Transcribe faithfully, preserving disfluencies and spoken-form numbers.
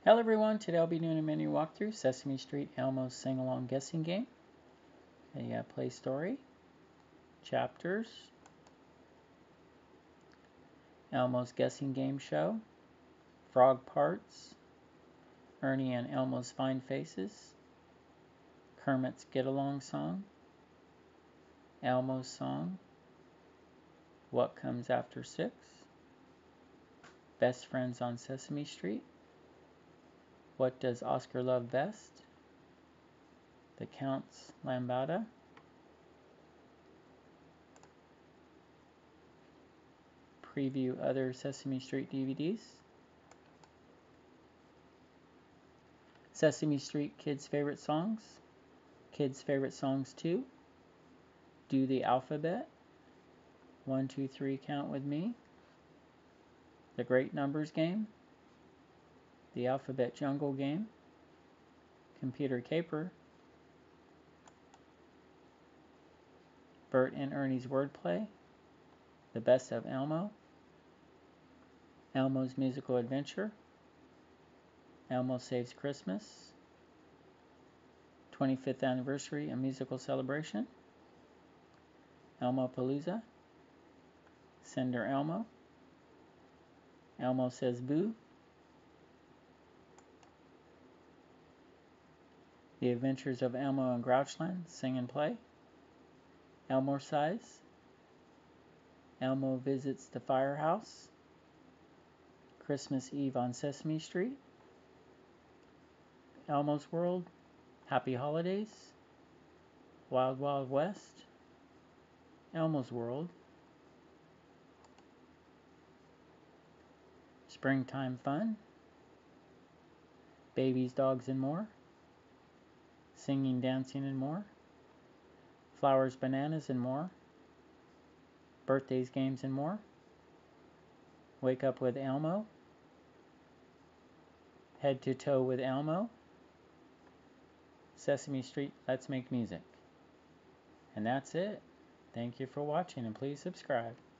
Hello everyone, today I'll be doing a menu walkthrough, Sesame Street Elmo's Sing-Along Guessing Game. A uh, play story, chapters, Elmo's Guessing Game Show, Frog Parts, Ernie and Elmo's Fine Faces, Kermit's Get-Along Song, Elmo's Song, What Comes After Six, Best Friends on Sesame Street, What Does Oscar Love Best, The Count's Lambada, preview other Sesame Street D V Ds, Sesame Street Kids' Favorite Songs, Kids' Favorite Songs two, Do the Alphabet, one, two, three, Count With Me, The Great Numbers Game, The Alphabet Jungle Game, Computer Caper, Bert and Ernie's Wordplay, The Best of Elmo, Elmo's Musical Adventure, Elmo Saves Christmas, twenty-fifth Anniversary, A Musical Celebration, Elmo Palooza, Sender Elmo, Elmo Says Boo, The Adventures of Elmo and Grouchland, Sing and Play, Elmosize, Elmo Visits the Firehouse, Christmas Eve on Sesame Street, Elmo's World, Happy Holidays, Wild Wild West, Elmo's World, Springtime Fun, Babies, Dogs, and More, Singing, Dancing, and More, Flowers, Bananas, and More, Birthdays, Games, and More, Wake Up with Elmo, Head to Toe with Elmo, Sesame Street Let's Make Music. And that's it. Thank you for watching and please subscribe.